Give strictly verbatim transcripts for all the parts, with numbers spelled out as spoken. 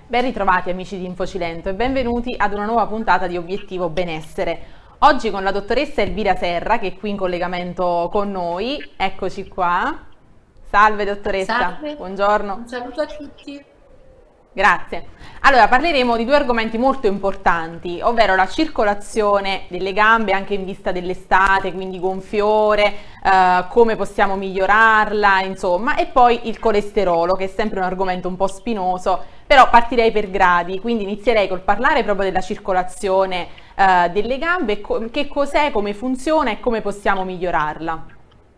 Ben ritrovati amici di InfoCilento e benvenuti ad una nuova puntata di Obiettivo Benessere. Oggi con la dottoressa Elvira Serra che è qui in collegamento con noi. Eccoci qua. Salve dottoressa, Salve, buongiorno. un saluto a tutti. Grazie. Allora parleremo di due argomenti molto importanti, ovvero la circolazione delle gambe anche in vista dell'estate, quindi gonfiore, eh, come possiamo migliorarla, insomma, e poi il colesterolo, che è sempre un argomento un po' spinoso, però partirei per gradi, quindi inizierei col parlare proprio della circolazione eh, delle gambe, co- che cos'è, come funziona e come possiamo migliorarla.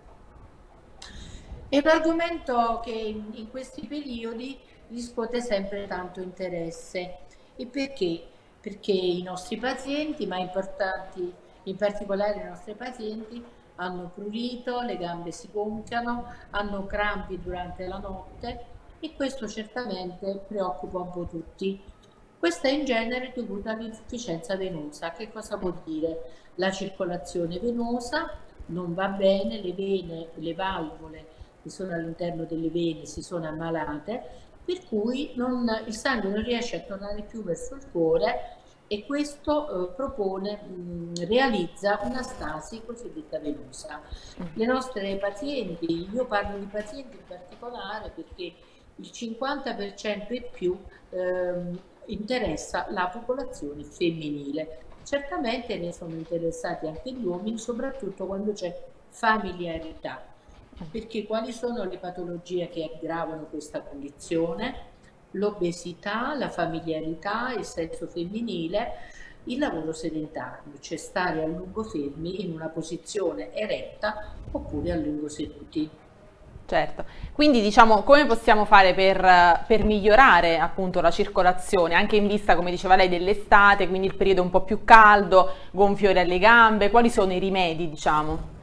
È un argomento che in in questi periodi riscuote sempre tanto interesse. E perché? Perché i nostri pazienti, ma importanti, in particolare i nostri pazienti, hanno prurito, le gambe si gonfiano, hanno crampi durante la notte e questo certamente preoccupa un po' tutti. Questa è in genere dovuta all'insufficienza venosa. Che cosa vuol dire? La circolazione venosa non va bene, le vene, le valvole che sono all'interno delle vene si sono ammalate, per cui non, il sangue non riesce a tornare più verso il cuore e questo eh, propone, mh, realizza una stasi cosiddetta venosa. Le nostre pazienti, io parlo di pazienti in particolare perché il cinquanta per cento e più ehm, interessa la popolazione femminile. Certamente ne sono interessati anche gli uomini, soprattutto quando c'è familiarità. Perché quali sono le patologie che aggravano questa condizione? L'obesità, la familiarità, il sesso femminile, il lavoro sedentario, cioè stare a lungo fermi in una posizione eretta oppure a lungo seduti. Certo, quindi diciamo come possiamo fare per, eh, per migliorare appunto la circolazione, anche in vista, come diceva lei, dell'estate, quindi il periodo un po' più caldo, gonfiore alle gambe, quali sono i rimedi, diciamo?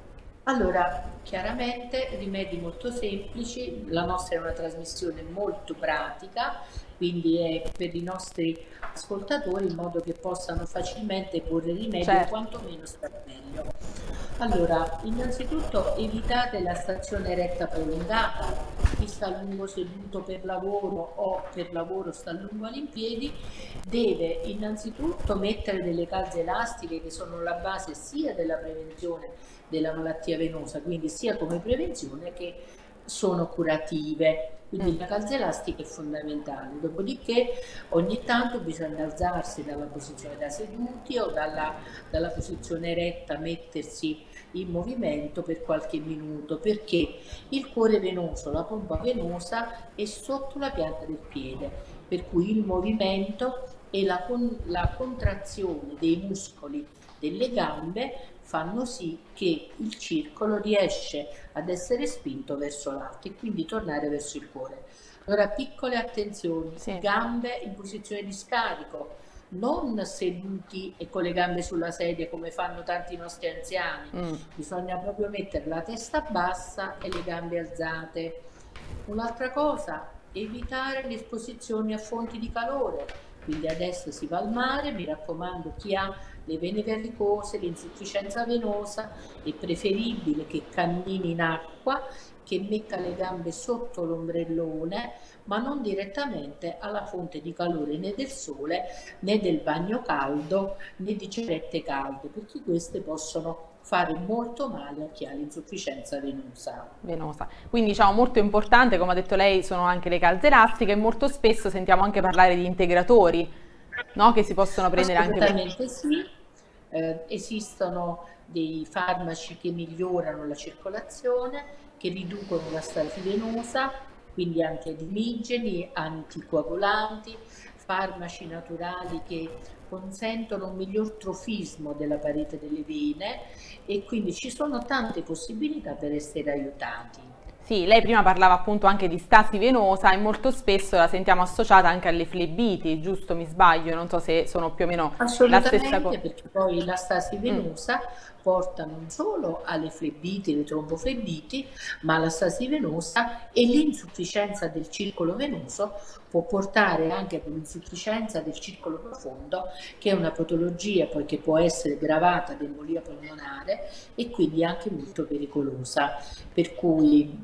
Allora, chiaramente rimedi molto semplici, la nostra è una trasmissione molto pratica, quindi è per i nostri ascoltatori in modo che possano facilmente porre rimedio o Certo. quantomeno stare meglio. Allora, innanzitutto evitate la stazione eretta prolungata, chi sta a lungo seduto per lavoro o per lavoro sta a lungo all'impiedi, deve innanzitutto mettere delle calze elastiche che sono la base sia della prevenzione della malattia venosa, quindi sia come prevenzione che sono curative. Quindi Mm. la calza elastica è fondamentale. Dopodiché ogni tanto bisogna alzarsi dalla posizione da seduti o dalla, dalla posizione eretta, mettersi in movimento per qualche minuto, perché il cuore venoso, la pompa venosa è sotto la pianta del piede, per cui il movimento e la, con, la contrazione dei muscoli delle gambe fanno sì che il circolo riesce ad essere spinto verso l'alto e quindi tornare verso il cuore. Allora, piccole attenzioni, Sì. gambe in posizione di scarico, non seduti e con le gambe sulla sedia come fanno tanti nostri anziani, Mm. bisogna proprio mettere la testa bassa e le gambe alzate. Un'altra cosa, evitare le esposizioni a fonti di calore, quindi adesso si va al mare, mi raccomando, chi ha le vene varicose, l'insufficienza venosa, è preferibile che cammini in acqua, che metta le gambe sotto l'ombrellone, ma non direttamente alla fonte di calore né del sole né del bagno caldo né di cerette calde, perché queste possono fare molto male a chi ha l'insufficienza venosa. Venosa. Quindi diciamo molto importante, come ha detto lei, sono anche le calze elastiche e molto spesso sentiamo anche parlare di integratori, no? Che si possono prendere anche per... Assolutamente sì, eh, esistono dei farmaci che migliorano la circolazione, che riducono la stasi venosa, quindi antiedemigeni, anticoagulanti, farmaci naturali che consentono un miglior trofismo della parete delle vene e quindi ci sono tante possibilità per essere aiutati. Sì, lei prima parlava appunto anche di stasi venosa e molto spesso la sentiamo associata anche alle flebiti, giusto? Mi sbaglio? Non so se sono più o meno la stessa Assolutamente, cosa. perché poi la stasi Mm, venosa porta non solo alle flebiti, le tromboflebiti, ma la stasi venosa e l'insufficienza del circolo venoso può portare anche ad un'insufficienza del circolo profondo, che è una patologia poi che può essere gravata di embolia polmonare e quindi anche molto pericolosa. Per cui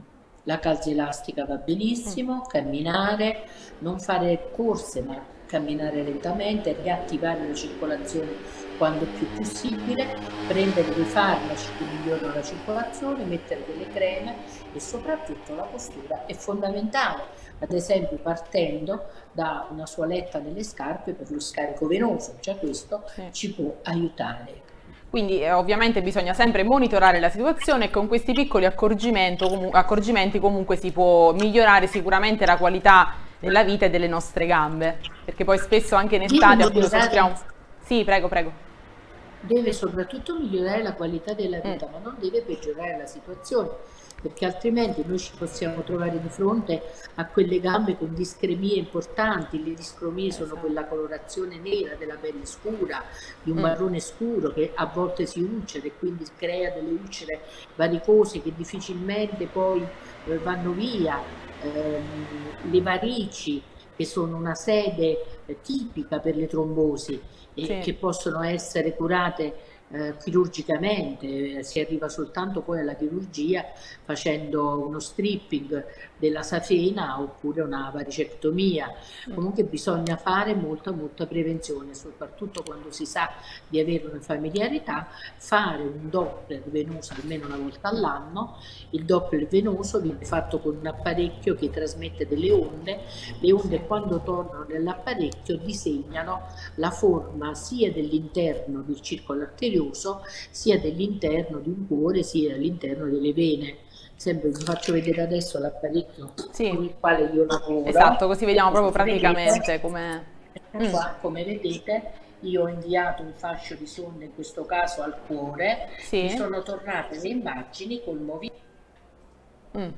La calza elastica va benissimo, camminare, non fare corse ma camminare lentamente, riattivare la circolazione quando più possibile, prendere dei farmaci che migliorano la circolazione, mettere delle creme e soprattutto la postura è fondamentale, ad esempio partendo da una suoletta nelle scarpe per lo scarico venoso, già questo sì. ci può aiutare. Quindi eh, ovviamente bisogna sempre monitorare la situazione e con questi piccoli accorgimenti, comu accorgimenti comunque si può migliorare sicuramente la qualità della vita e delle nostre gambe, perché poi spesso anche in estate appunto soffriamo... Sì, prego, prego. Deve soprattutto migliorare la qualità della vita, mm. ma non deve peggiorare la situazione, perché altrimenti noi ci possiamo trovare di fronte a quelle gambe con discremie importanti. Le discromie sono quella colorazione nera della pelle scura, di un marrone scuro che a volte si ulcera e quindi crea delle ulcere varicose che difficilmente poi eh, vanno via, eh, le varici che sono una sede eh, tipica per le trombosi e sì. che possono essere curate Eh, chirurgicamente, si arriva soltanto poi alla chirurgia facendo uno stripping della safena oppure una varicectomia. Comunque bisogna fare molta molta prevenzione, soprattutto quando si sa di avere una familiarità, fare un Doppler venoso almeno una volta all'anno. Il Doppler venoso viene fatto con un apparecchio che trasmette delle onde, le onde quando tornano nell'apparecchio disegnano la forma sia dell'interno del circolo arterioso sia dell'interno di un cuore sia all'interno delle vene. Sempre vi faccio vedere adesso l'apparecchio sì. con il quale io lavoro. Esatto, così vediamo proprio praticamente come... Mm. Qua, come vedete, io ho inviato un fascio di sonda, in questo caso al cuore, sì. mi sono tornate le immagini col movimento. Mm.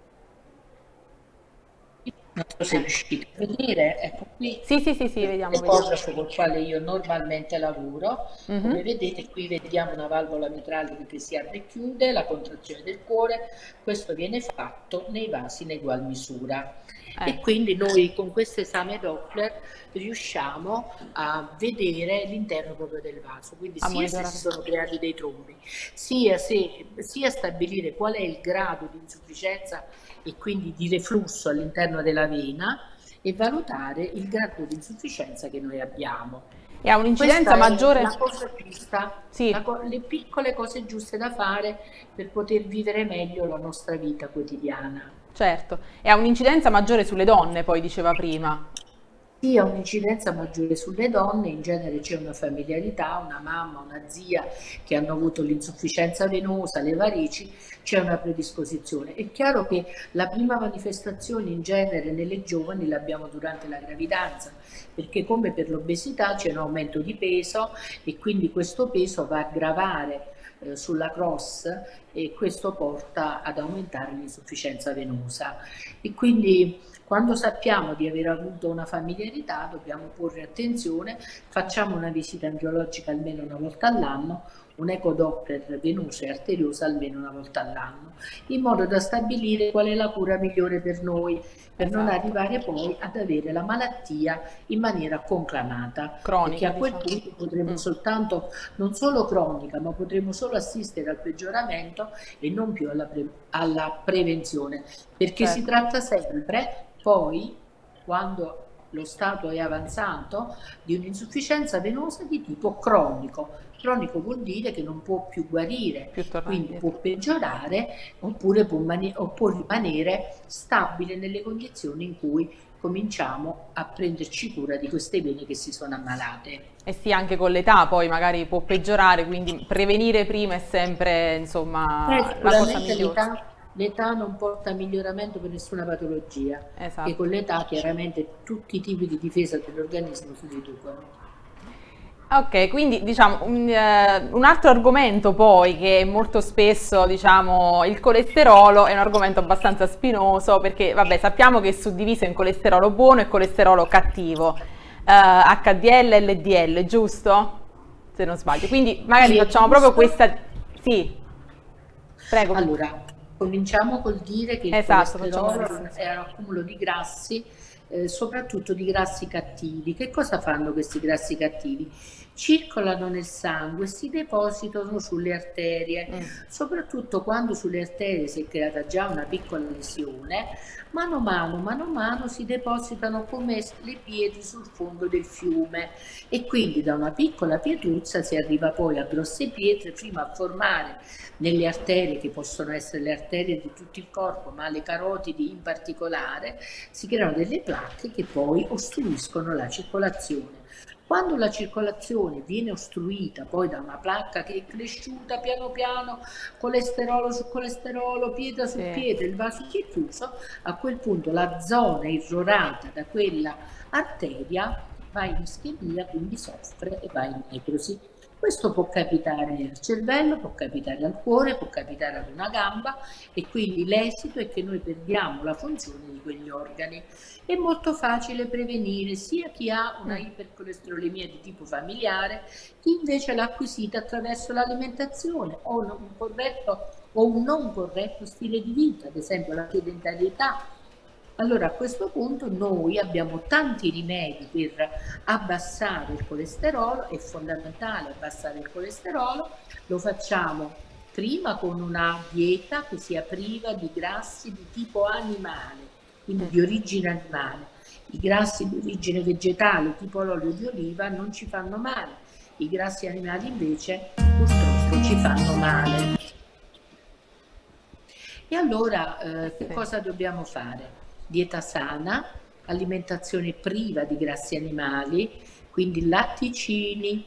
Non so se riuscite a vedere, ecco qui sì, sì, sì, sì, vediamo, il fotografo col quale io normalmente lavoro. Mm-hmm. Come vedete qui vediamo una valvola mitralica che si apre e chiude, la contrazione del cuore. Questo viene fatto nei vasi in egual misura. Eh. E quindi noi con questo esame Doppler riusciamo a vedere l'interno proprio del vaso, quindi a sia monitorare. Se si sono creati dei trombi, sia, se, sia stabilire qual è il grado di insufficienza e quindi di reflusso all'interno della vena e valutare il grado di insufficienza che noi abbiamo. E ha un'incidenza maggiore? La cosa giusta, sì. la co le piccole cose giuste da fare per poter vivere meglio la nostra vita quotidiana. Certo, e ha un'incidenza maggiore sulle donne, poi diceva prima. Sì, ha un'incidenza maggiore sulle donne, in genere c'è una familiarità, una mamma, una zia che hanno avuto l'insufficienza venosa, le varici, c'è una predisposizione. È chiaro che la prima manifestazione in genere nelle giovani l'abbiamo durante la gravidanza, perché come per l'obesità c'è un aumento di peso e quindi questo peso va a gravare eh, sulla cross e questo porta ad aumentare l'insufficienza venosa. E quindi quando sappiamo di aver avuto una familiarità dobbiamo porre attenzione, facciamo una visita angiologica almeno una volta all'anno, un ecodoppler venoso e arterioso almeno una volta all'anno, in modo da stabilire qual è la cura migliore per noi, per esatto. non arrivare poi ad avere la malattia in maniera conclamata, cronica, perché a quel diciamo. punto potremo mm. soltanto, non solo cronica, ma potremo solo assistere al peggioramento e non più alla, pre alla prevenzione, perché certo. si tratta sempre poi, quando lo stato è avanzato, di un'insufficienza venosa di tipo cronico. Cronico vuol dire che non può più guarire, più quindi può peggiorare oppure può, o può rimanere stabile nelle condizioni in cui cominciamo a prenderci cura di queste vene che si sono ammalate. E sì, anche con l'età poi magari può peggiorare, quindi prevenire prima è sempre insomma eh, la cosa migliore. L'età non porta a miglioramento per nessuna patologia, esatto. e con l'età chiaramente tutti i tipi di difesa dell'organismo si riducono. Ok, quindi diciamo un, uh, un altro argomento poi che molto spesso diciamo il colesterolo è un argomento abbastanza spinoso, perché vabbè sappiamo che è suddiviso in colesterolo buono e colesterolo cattivo, uh, H D L e L D L, giusto? Se non sbaglio, quindi magari sì, facciamo proprio questa... Sì, prego. Allora, cominciamo col dire che il esatto, colesterolo è un accumulo di grassi eh, soprattutto di grassi cattivi. Che cosa fanno questi grassi cattivi? Circolano nel sangue e si depositano sulle arterie, mm. soprattutto quando sulle arterie si è creata già una piccola lesione, mano a mano, mano a mano si depositano come le pietre sul fondo del fiume, e quindi da una piccola pietruzza si arriva poi a grosse pietre, fino a formare nelle arterie, che possono essere le arterie di tutto il corpo, ma le carotidi in particolare, si creano delle placche che poi ostruiscono la circolazione. Quando la circolazione viene ostruita poi da una placca che è cresciuta piano piano, colesterolo su colesterolo, pietra su sì. pietra, il vaso si è chiuso, a quel punto la zona irrorata da quella arteria va in ischemia, quindi soffre e va in necrosi. Questo può capitare al cervello, può capitare al cuore, può capitare ad una gamba, e quindi l'esito è che noi perdiamo la funzione di quegli organi. È molto facile prevenire sia chi ha una ipercolesterolemia di tipo familiare, chi invece l'ha acquisita attraverso l'alimentazione o un corretto o un non corretto stile di vita, ad esempio la sedentarietà. Allora a questo punto noi abbiamo tanti rimedi per abbassare il colesterolo, è fondamentale abbassare il colesterolo, lo facciamo prima con una dieta che sia priva di grassi di tipo animale, quindi di origine animale. I grassi di origine vegetale, tipo l'olio di oliva, non ci fanno male, i grassi animali invece purtroppo ci fanno male. E allora eh, che cosa dobbiamo fare? Dieta sana, alimentazione priva di grassi animali, quindi latticini,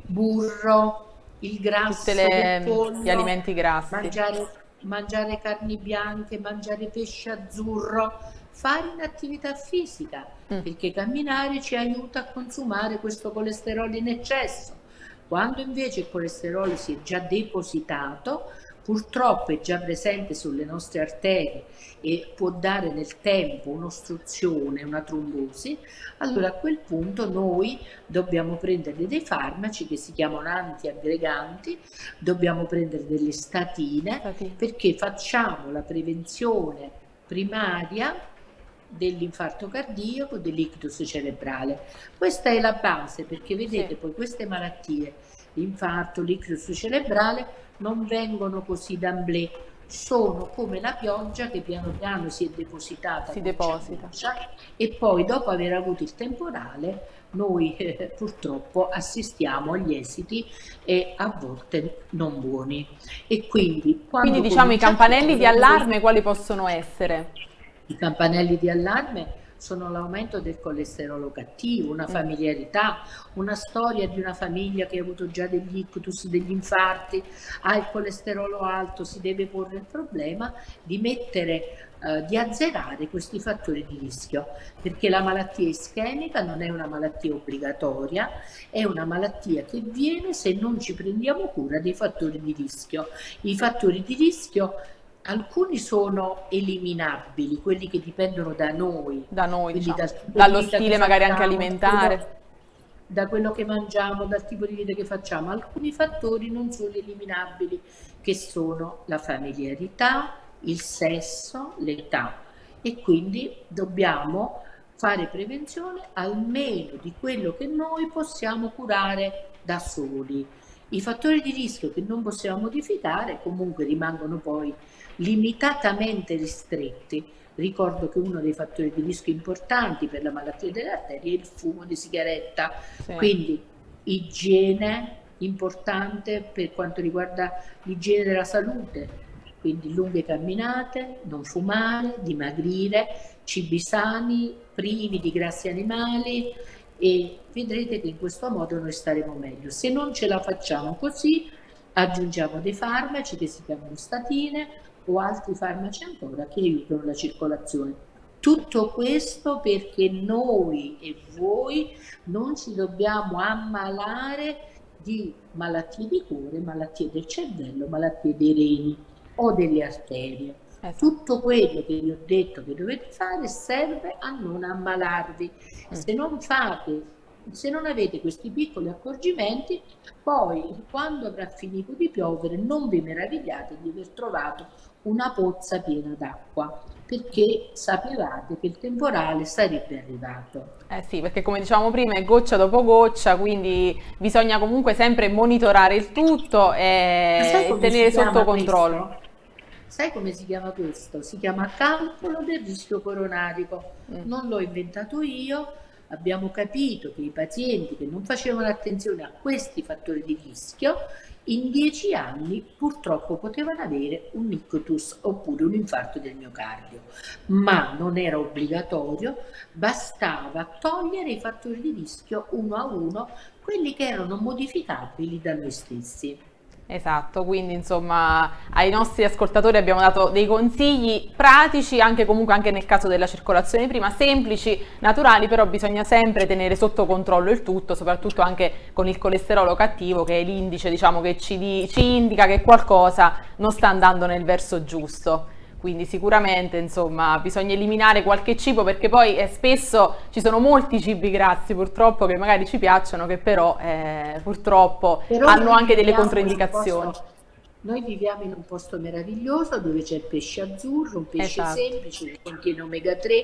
burro, il grasso del pollo, gli alimenti grassi, mangiare, mangiare carni bianche, mangiare pesce azzurro, fare un'attività fisica, mm. perché camminare ci aiuta a consumare questo colesterolo in eccesso. Quando invece il colesterolo si è già depositato, purtroppo è già presente sulle nostre arterie e può dare nel tempo un'ostruzione, una trombosi, allora a quel punto noi dobbiamo prendere dei farmaci che si chiamano antiaggreganti, dobbiamo prendere delle statine, Stati. perché facciamo la prevenzione primaria dell'infarto cardiaco, dell'ictus cerebrale. Questa è la base, perché vedete sì. poi queste malattie, l'infarto, l'ictus cerebrale, non vengono così d'amblè, sono come la pioggia che piano piano si è depositata, si deposita, e poi dopo aver avuto il temporale noi eh, purtroppo assistiamo agli esiti e a volte non buoni. E quindi, quindi diciamo i campanelli di allarme quali possono essere? I campanelli di allarme sono l'aumento del colesterolo cattivo, una familiarità, una storia di una famiglia che ha avuto già degli ictus, degli infarti, ha il colesterolo alto, si deve porre il problema di mettere, eh, di azzerare questi fattori di rischio, perché la malattia ischemica non è una malattia obbligatoria, è una malattia che viene se non ci prendiamo cura dei fattori di rischio. I fattori di rischio, alcuni sono eliminabili, quelli che dipendono da noi, da noi diciamo. dal, dallo stile magari anche alimentare, quello, da quello che mangiamo, dal tipo di vita che facciamo. Alcuni fattori non sono eliminabili, che sono la familiarità, il sesso, l'età, e quindi dobbiamo fare prevenzione almeno di quello che noi possiamo curare da soli. I fattori di rischio che non possiamo modificare comunque rimangono poi limitatamente ristretti. Ricordo che uno dei fattori di rischio importanti per la malattia delle arterie è il fumo di sigaretta, sì. quindi igiene importante per quanto riguarda l'igiene della salute, quindi lunghe camminate, non fumare, dimagrire, cibi sani, privi di grassi animali, e vedrete che in questo modo noi staremo meglio. Se non ce la facciamo così, aggiungiamo dei farmaci che si chiamano statine o altri farmaci ancora che aiutano la circolazione. Tutto questo perché noi e voi non ci dobbiamo ammalare di malattie di cuore, malattie del cervello, malattie dei reni o delle arterie. Esatto. Tutto quello che vi ho detto che dovete fare serve a non ammalarvi. Mm. Se non fate, se non avete questi piccoli accorgimenti, poi quando avrà finito di piovere non vi meravigliate di aver trovato una pozza piena d'acqua. perché sapevate che il temporale sarebbe arrivato. Eh sì, perché come dicevamo prima è goccia dopo goccia, quindi bisogna comunque sempre monitorare il tutto e tenere sotto controllo. Questo? Sai come si chiama questo? Si chiama calcolo del rischio coronarico. Mm. Non l'ho inventato io, abbiamo capito che i pazienti che non facevano attenzione a questi fattori di rischio in dieci anni purtroppo potevano avere un ictus oppure un infarto del miocardio, ma non era obbligatorio, bastava togliere i fattori di rischio uno a uno, quelli che erano modificabili da noi stessi. Esatto, quindi insomma ai nostri ascoltatori abbiamo dato dei consigli pratici, anche comunque anche nel caso della circolazione prima, semplici, naturali, però bisogna sempre tenere sotto controllo il tutto, soprattutto anche con il colesterolo cattivo, che è l'indice, diciamo, che ci, di, ci indica che qualcosa non sta andando nel verso giusto. Quindi sicuramente insomma bisogna eliminare qualche cibo, perché poi eh, spesso ci sono molti cibi grassi purtroppo che magari ci piacciono, che però eh, purtroppo però hanno anche delle controindicazioni. Posto, noi viviamo in un posto meraviglioso dove c'è il pesce azzurro, un pesce esatto. semplice che contiene omega tre,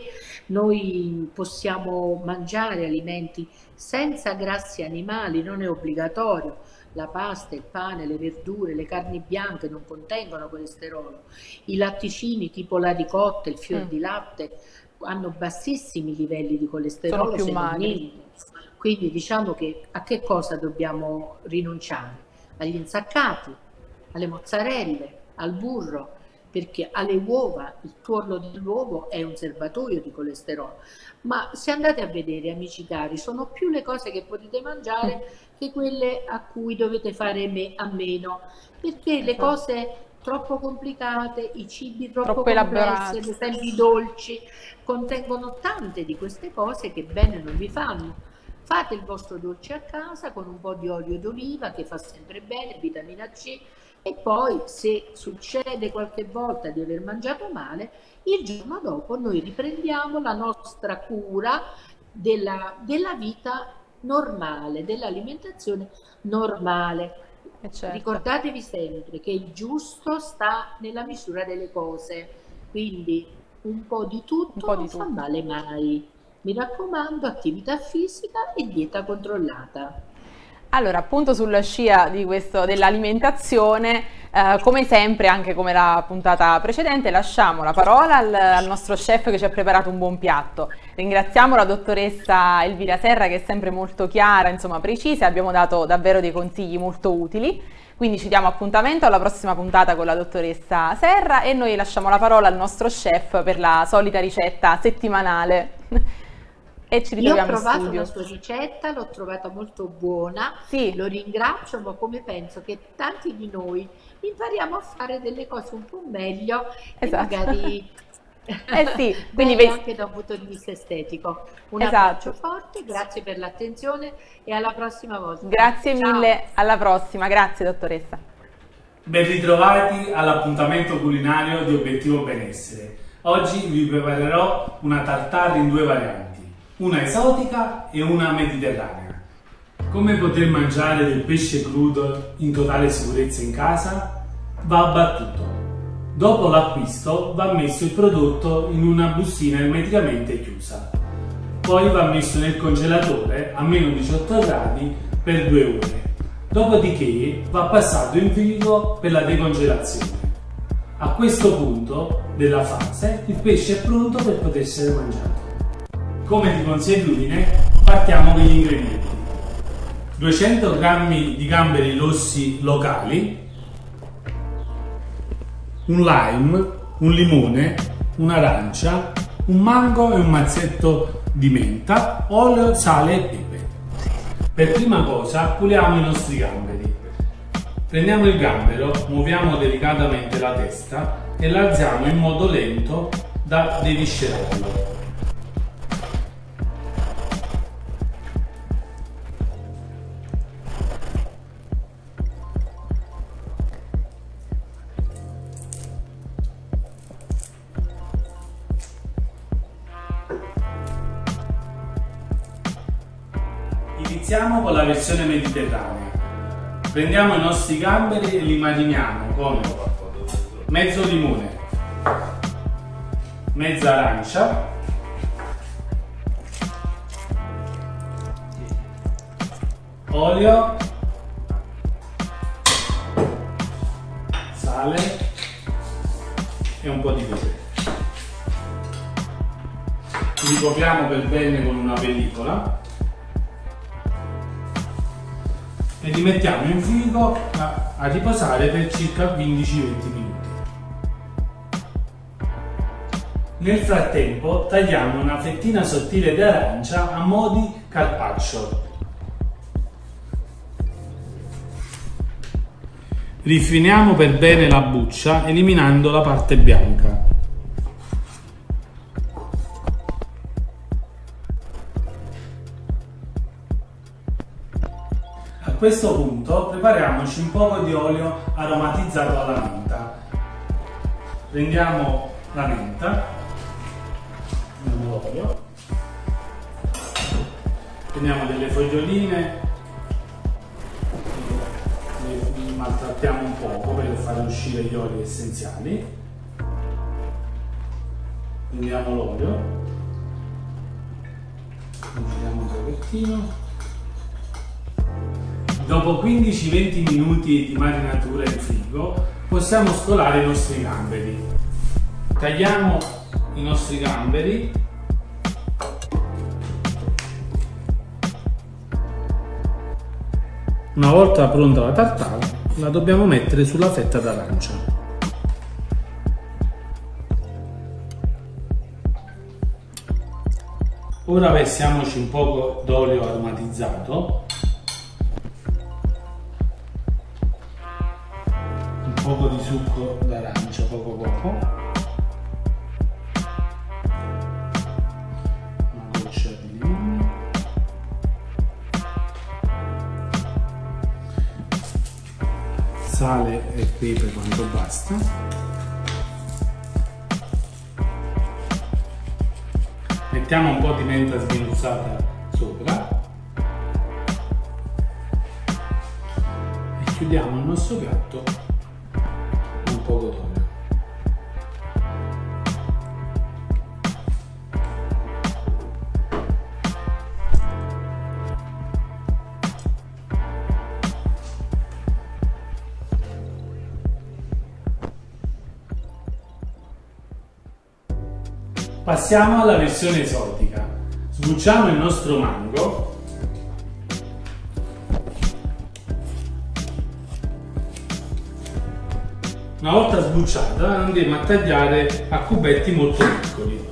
noi possiamo mangiare alimenti senza grassi animali, non è obbligatorio. La pasta, il pane, le verdure, le carni bianche non contengono colesterolo. I latticini tipo la ricotta, il fior mm. di latte hanno bassissimi livelli di colesterolo. Sono più magri. Quindi diciamo che a che cosa dobbiamo rinunciare? Agli insaccati, alle mozzarelle, al burro, perché alle uova, il tuorlo dell'uovo è un serbatoio di colesterolo. Ma se andate a vedere, amici cari, sono più le cose che potete mangiare mm. che quelle a cui dovete fare me a meno, perché le cose troppo complicate, i cibi troppo complessi, ad esempio i dolci, contengono tante di queste cose che bene non vi fanno. Fate il vostro dolce a casa con un po' di olio d'oliva che fa sempre bene, vitamina C, e poi se succede qualche volta di aver mangiato male, il giorno dopo noi riprendiamo la nostra cura della, della vita normale, dell'alimentazione normale. Certo. Ricordatevi sempre che il giusto sta nella misura delle cose, quindi un po' di tutto un po non di fa tutto. male mai. Mi raccomando, attività fisica e dieta controllata. Allora, appunto sulla scia di questo dell'alimentazione, eh, come sempre, anche come la puntata precedente, lasciamo la parola al, al nostro chef che ci ha preparato un buon piatto. Ringraziamo la dottoressa Elvira Serra, che è sempre molto chiara, insomma precisa, abbiamo dato davvero dei consigli molto utili. Quindi ci diamo appuntamento alla prossima puntata con la dottoressa Serra e noi lasciamo la parola al nostro chef per la solita ricetta settimanale. E ci ritroviamo in studio. Io ho provato la sua ricetta, l'ho trovata molto buona, sì. Lo ringrazio, ma come penso che tanti di noi impariamo a fare delle cose un po' meglio esatto. e magari eh sì, quindi beh, anche da un punto di vista estetico. Un esatto. abbraccio forte, grazie per l'attenzione e alla prossima volta. Grazie Ciao. mille, alla prossima, grazie dottoressa. Ben ritrovati all'appuntamento culinario di Obiettivo Benessere. Oggi vi preparerò una tartare in due varianti, una esotica e una mediterranea. Come poter mangiare del pesce crudo in totale sicurezza in casa? Va abbattuto. Dopo l'acquisto va messo il prodotto in una bustina ermeticamente chiusa. Poi va messo nel congelatore a meno diciotto gradi per due ore. Dopodiché va passato in frigo per la decongelazione. A questo punto della fase il pesce è pronto per poter essere mangiato. Come di consuetudine partiamo con gli ingredienti. duecento grammi di gamberi rossi locali, un lime, un limone, un'arancia, un mango e un mazzetto di menta, olio, sale e pepe. Per prima cosa puliamo i nostri gamberi. Prendiamo il gambero, muoviamo delicatamente la testa e l'alziamo in modo lento da deviscerarlo. Iniziamo con la versione mediterranea. Prendiamo i nostri gamberi e li mariniamo con mezzo limone, mezza arancia, olio, sale e un po' di pepe. Ricopriamo per bene con una pellicola e li mettiamo in frigo a, a riposare per circa quindici venti minuti. Nel frattempo tagliamo una fettina sottile di arancia a mo' di carpaccio. Rifiniamo per bene la buccia eliminando la parte bianca. A questo punto prepariamoci un po' di olio aromatizzato alla menta. Prendiamo la menta, prendiamo l'olio, prendiamo delle foglioline, le maltrattiamo un poco per fare uscire gli oli essenziali, prendiamo l'olio, giriamo un pochettino. Dopo quindici venti minuti di marinatura in frigo possiamo scolare i nostri gamberi. Tagliamo i nostri gamberi una volta pronta la tartare la dobbiamo mettere sulla fetta d'arancia. Ora versiamoci un po' d'olio aromatizzato, poco di succo d'arancia, poco poco, una goccia di limone, sale e pepe quanto basta, mettiamo un po' di menta sminuzzata sopra e chiudiamo il nostro piatto un po' d'olio. Passiamo alla versione esotica. Sbucciamo il nostro mango. Una volta sbucciata andremo a tagliare a cubetti molto piccoli.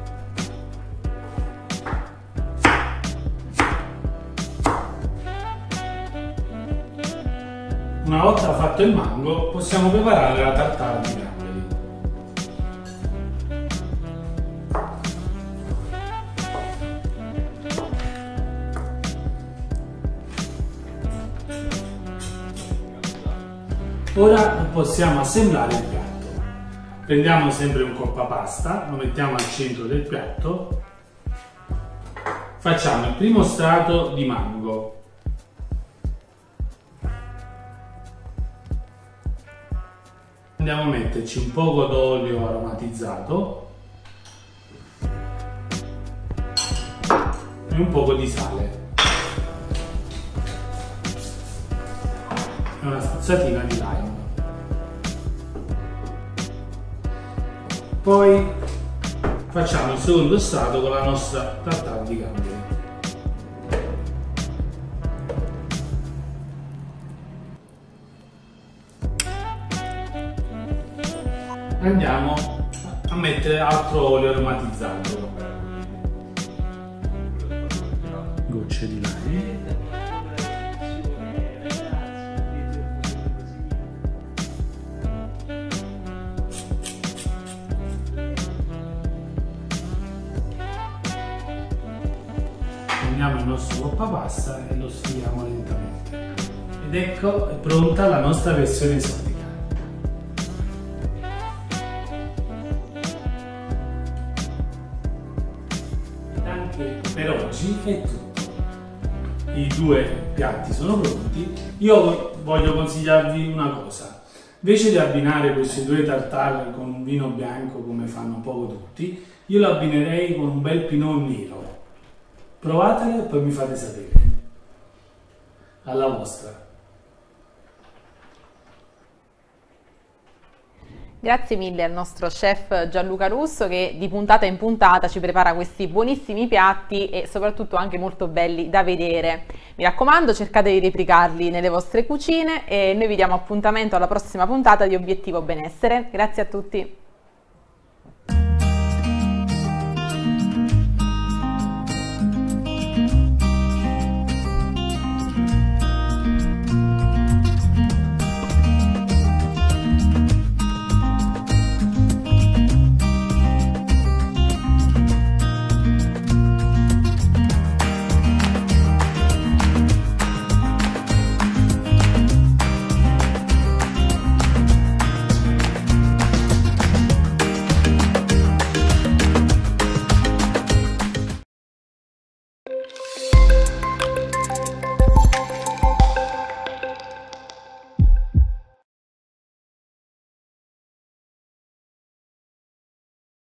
Una volta fatto il mango possiamo preparare la tartare di gamberi. Ora possiamo assemblare il piatto. Prendiamo sempre un coppa pasta, lo mettiamo al centro del piatto, facciamo il primo strato di mango, andiamo a metterci un poco d'olio aromatizzato e un poco di sale e una spruzzatina di lime. Poi facciamo il secondo strato con la nostra tartare di gamberi. Andiamo a mettere altro olio aromatizzato, gocce di lime, prendiamo il nostro coppa pasta e lo sfiliamo lentamente ed ecco è pronta la nostra versione esotica. Per oggi è tutto. I due piatti sono pronti. Io voglio consigliarvi una cosa. Invece di abbinare questi due tartare con un vino bianco come fanno poco tutti, io lo abbinerei con un bel pinot nero. Provatelo e poi mi fate sapere. Alla vostra. Grazie mille al nostro chef Gianluca Russo che di puntata in puntata ci prepara questi buonissimi piatti e soprattutto anche molto belli da vedere. Mi raccomando, cercate di replicarli nelle vostre cucine e noi vi diamo appuntamento alla prossima puntata di Obiettivo Benessere. Grazie a tutti.